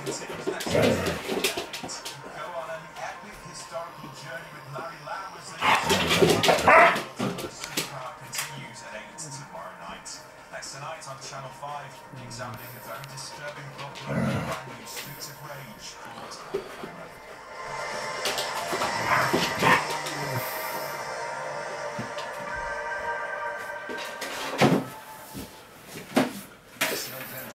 continues next week. Go on an epic historical journey with Larry Lamb as the supercar continues at 8 tomorrow night. Next tonight on Channel 5, examining a very disturbing problem with a brand new Streets of Rage called